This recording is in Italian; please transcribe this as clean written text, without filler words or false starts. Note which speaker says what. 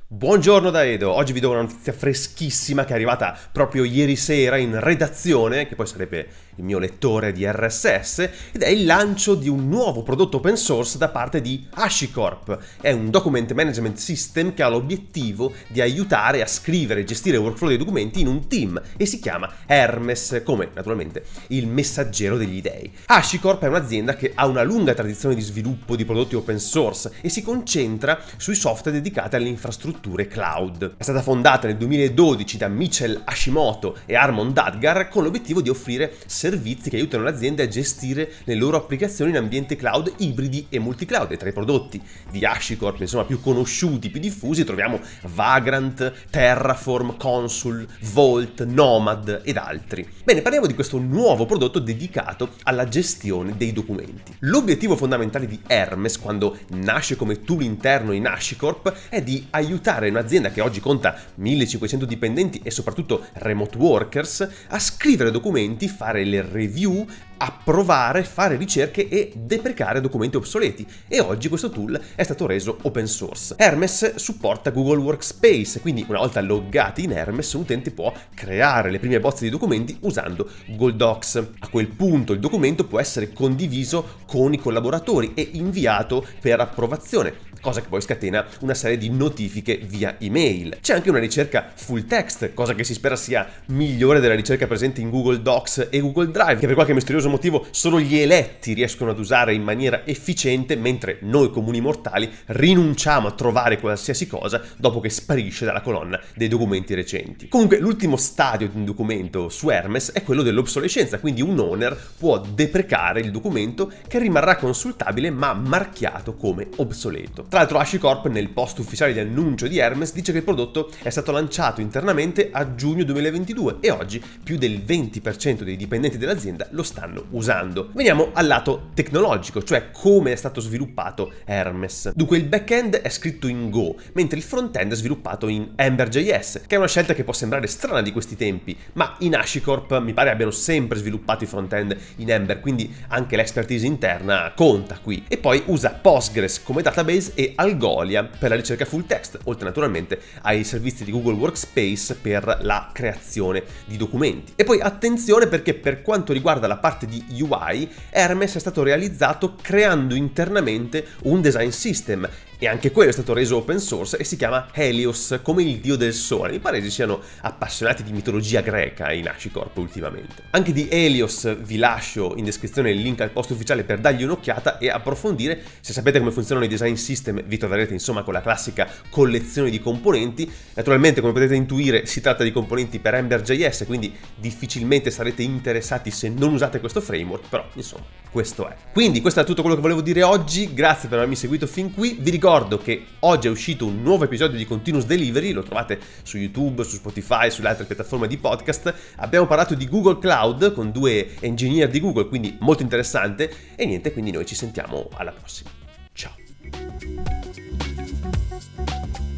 Speaker 1: Buongiorno da Edo, oggi vi do una notizia freschissima che è arrivata proprio ieri sera in redazione, che poi sarebbe il mio lettore di RSS, ed è il lancio di un nuovo prodotto open source da parte di HashiCorp. È un document management system che ha l'obiettivo di aiutare a scrivere e gestire il workflow dei documenti in un team e si chiama Hermes, come naturalmente il messaggero degli dei. HashiCorp è un'azienda che ha una lunga tradizione di sviluppo di prodotti open source e si concentra sui software dedicati alle infrastrutture cloud. È stata fondata nel 2012 da Mitchell Hashimoto e Armon Dadgar con l'obiettivo di offrire servizi che aiutano le aziende a gestire le loro applicazioni in ambienti cloud ibridi e multicloud. E tra i prodotti di HashiCorp, insomma, più conosciuti, più diffusi, troviamo Vagrant, Terraform, Consul, Vault, Nomad ed altri. Bene, parliamo di questo nuovo prodotto dedicato alla gestione dei documenti. L'obiettivo fondamentale di Hermes, quando nasce come tool interno in HashiCorp, è di aiutare un'azienda che oggi conta 1500 dipendenti e soprattutto remote workers a scrivere documenti, fare le review, approvare, fare ricerche e deprecare documenti obsoleti, e oggi questo tool è stato reso open source. Hermes supporta Google Workspace, quindi una volta loggati in Hermes un utente può creare le prime bozze di documenti usando Google Docs. A quel punto il documento può essere condiviso con i collaboratori e inviato per approvazione, cosa che poi scatena una serie di notifiche via email. C'è anche una ricerca full text, cosa che si spera sia migliore della ricerca presente in Google Docs e Google Drive, che per qualche misterioso motivo solo gli eletti riescono ad usare in maniera efficiente, mentre noi comuni mortali rinunciamo a trovare qualsiasi cosa dopo che sparisce dalla colonna dei documenti recenti. Comunque l'ultimo stadio di un documento su Hermes è quello dell'obsolescenza, quindi un owner può deprecare il documento che rimarrà consultabile ma marchiato come obsoleto. Tra l'altro HashiCorp nel post ufficiale di annuncio di Hermes dice che il prodotto è stato lanciato internamente a giugno 2022 e oggi più del 20% dei dipendenti dell'azienda lo stanno usando. Veniamo al lato tecnologico, cioè come è stato sviluppato Hermes. Dunque il back-end è scritto in Go, mentre il front-end è sviluppato in Ember.js, che è una scelta che può sembrare strana di questi tempi, ma in HashiCorp mi pare abbiano sempre sviluppato i front-end in Ember, quindi anche l'expertise interna conta qui. E poi usa Postgres come database e Algolia per la ricerca full text, oltre naturalmente ai servizi di Google Workspace per la creazione di documenti. E poi attenzione, perché per quanto riguarda la parte di UI, Hermes è stato realizzato creando internamente un design system, e anche quello è stato reso open source e si chiama Helios, come il dio del sole. Mi pare ci siano appassionati di mitologia greca in HashiCorp ultimamente. Anche di Helios vi lascio in descrizione il link al post ufficiale per dargli un'occhiata e approfondire. Se sapete come funzionano i design system vi troverete insomma con la classica collezione di componenti. Naturalmente, come potete intuire, si tratta di componenti per Ember.js, quindi difficilmente sarete interessati se non usate questo framework, però insomma questo è. Quindi questo è tutto quello che volevo dire oggi, grazie per avermi seguito fin qui. Vi ricordo che oggi è uscito un nuovo episodio di Continuous Delivery, lo trovate su YouTube, su Spotify, sulle altre piattaforme di podcast. Abbiamo parlato di Google Cloud con due engineer di Google, quindi molto interessante, e niente, quindi noi ci sentiamo alla prossima. Ciao!